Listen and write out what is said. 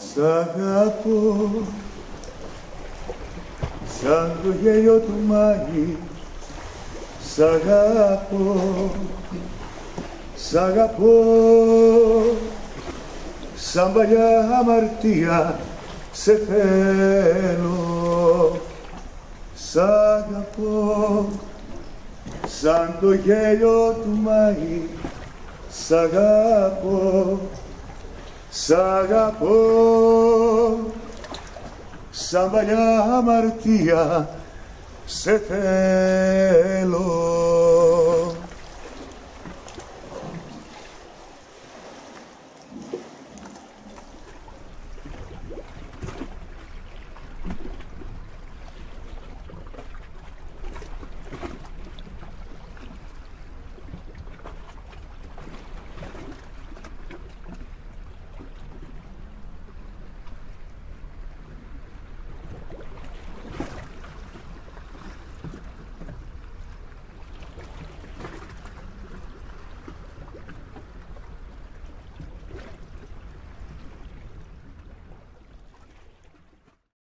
Σ' αγαπώ σαν το γέλιο του Μάη, σ' αγαπώ, σ' αγαπώ σαν παλιά αμαρτία σε θέλω. Σ' αγαπώ σαν το γέλιο του Μάη, σ' αγαπώ, σ' αγαπώ σαν παλιά αμαρτία σε θέλω.